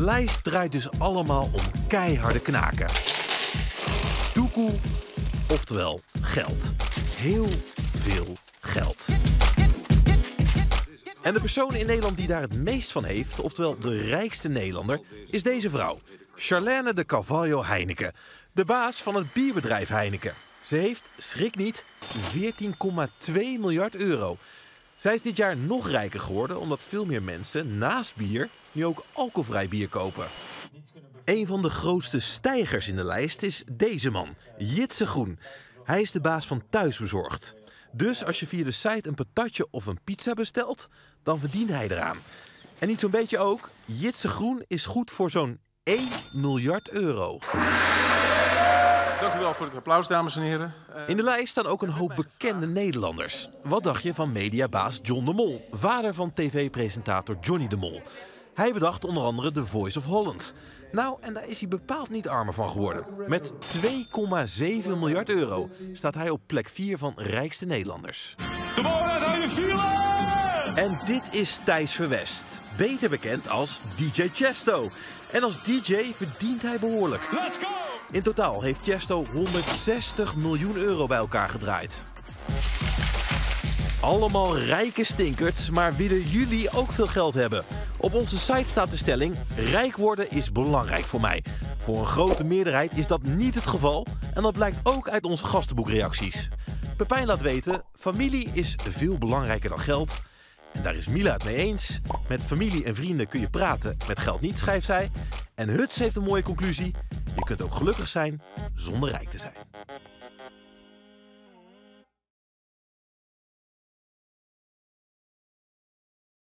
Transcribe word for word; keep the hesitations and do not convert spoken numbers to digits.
lijst draait dus allemaal om keiharde knaken. Doekoe, oftewel geld. Heel veel geld. En de persoon in Nederland die daar het meest van heeft, oftewel de rijkste Nederlander, is deze vrouw. Charlène de Carvalho Heineken, de baas van het bierbedrijf Heineken. Ze heeft, schrik niet, veertien komma twee miljard euro. Zij is dit jaar nog rijker geworden omdat veel meer mensen naast bier nu ook alcoholvrij bier kopen. Een van de grootste stijgers in de lijst is deze man, Jitse Groen. Hij is de baas van Thuisbezorgd. Dus als je via de site een patatje of een pizza bestelt, dan verdient hij eraan. En niet zo'n beetje ook, Jitse Groen is goed voor zo'n één miljard euro. Dank u wel voor het applaus, dames en heren. In de lijst staan ook een hoop bekende Nederlanders. Wat dacht je van mediabaas John de Mol, vader van tv-presentator Johnny de Mol? Hij bedacht onder andere The Voice of Holland. Nou, en daar is hij bepaald niet armer van geworden. Met twee komma zeven miljard euro staat hij op plek vier van rijkste Nederlanders. En dit is Thijs Verwest, beter bekend als D J Chesto. En als D J verdient hij behoorlijk. Let's go! In totaal heeft Chesto honderdzestig miljoen euro bij elkaar gedraaid. Allemaal rijke stinkerts, maar willen jullie ook veel geld hebben? Op onze site staat de stelling: rijk worden is belangrijk voor mij. Voor een grote meerderheid is dat niet het geval en dat blijkt ook uit onze gastenboekreacties. Pepijn laat weten, familie is veel belangrijker dan geld. En daar is Mila het mee eens. Met familie en vrienden kun je praten, met geld niet, schrijft zij. En Huts heeft een mooie conclusie: je kunt ook gelukkig zijn zonder rijk te zijn.